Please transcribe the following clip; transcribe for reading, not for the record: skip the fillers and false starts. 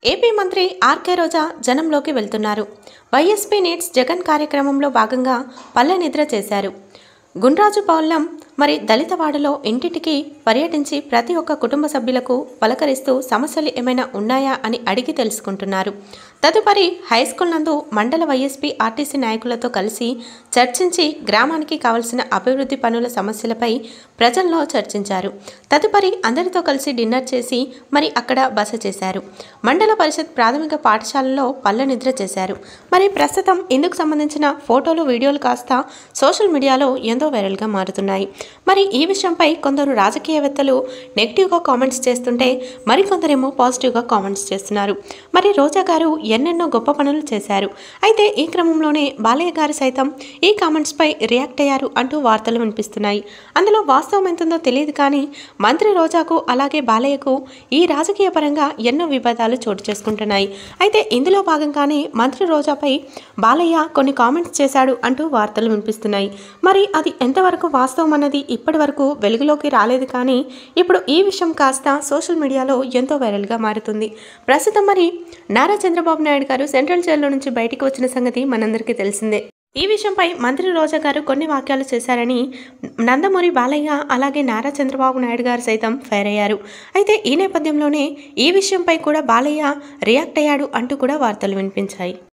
AP మంత్రి RK రోజా జనంలోకి వెళ్తున్నారు. వైఎస్పీ నీడ్స్ జగన్ కార్యక్రమంలో భాగంగా పల్లె నిద్ర చేశారు. గుండ్రాజుపాలెం మరి దళితవాడలో ఇంటింటికి పర్యటించి ప్రతి ఒక్క కుటుంబ సభ్యులకు పలకరిస్తూ సమస్యలు ఏమైనా ఉన్నాయా అని అడిగి తెలుసుకుంటున్నారు. తదుపరి హైస్కూల్ నందు మండల వైఎస్పీ ఆర్టీసీ నాయకులతో కలిసి చర్చించి గ్రామానికి కావలసిన అభివృద్ధి పనుల సమస్యలపై ప్రజల్లో చర్చించారు. తదుపరి అందరితో కలిసి డిన్నర్ చేసి మరి అక్కడ బస చేశారు. మండల పరిషత్ ప్రాథమిక పాఠశాలలో పల్లె నిద్ర చేశారు. మరి ప్రస్తుతం ఇందుకు సంబంధించిన ఫోటోలు వీడియోలు కాస్త సోషల్ మీడియాలో ఎంతో వైరల్గా మారుతున్నాయి. మరి ఈ విషయంపై కొందరు రాజకీయవేత్తలు నెగిటివ్గా కామెంట్స్ చేస్తుంటే మరికొందరేమో పాజిటివ్గా కామెంట్స్ చేస్తున్నారు. మరి రోజా గారు ఎన్నెన్నో గొప్ప పనులు చేశారు. అయితే ఈ క్రమంలోనే బాలయ్య గారు సైతం ఈ కామెంట్స్పై రియాక్ట్ అయ్యారు అంటూ వార్తలు వినిపిస్తున్నాయి. అందులో వాస్తవం ఎంతుందో తెలియదు కానీ మంత్రి రోజాకు అలాగే బాలయ్యకు ఈ రాజకీయ పరంగా ఎన్నో వివాదాలు చోటు చేసుకుంటున్నాయి. అయితే ఇందులో భాగంగానే మంత్రి రోజాపై బాలయ్య కొన్ని కామెంట్స్ చేశాడు అంటూ వార్తలు వినిపిస్తున్నాయి. మరి అది ఎంతవరకు వాస్తవం అన్నది ఇప్పటి వరకు వెలుగులోకి రాలేదు కానీ ఇప్పుడు ఈ విషయం కాస్త సోషల్ మీడియాలో ఎంతో వైరల్గా మారుతుంది. ప్రస్తుతం మరి నారా చంద్రబాబు నాయుడు గారు సెంట్రల్ జైల్లో నుంచి బయటికి వచ్చిన సంగతి మనందరికీ తెలిసిందే. ఈ విషయంపై మంత్రి రోజా గారు కొన్ని వాక్యాలు చేశారని నందమూరి బాలయ్య అలాగే నారా చంద్రబాబు నాయుడు గారు సైతం ఫైర్ అయ్యారు. అయితే ఈ నేపథ్యంలోనే ఈ విషయంపై కూడా బాలయ్య రియాక్ట్ అయ్యాడు అంటూ కూడా వార్తలు వినిపించాయి.